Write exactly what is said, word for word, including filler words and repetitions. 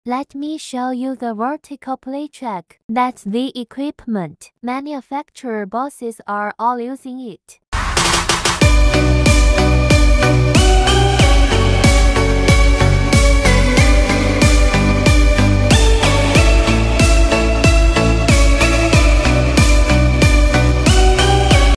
Let me show you the vertical plate track. That's the equipment. Manufacturer bosses are all using it.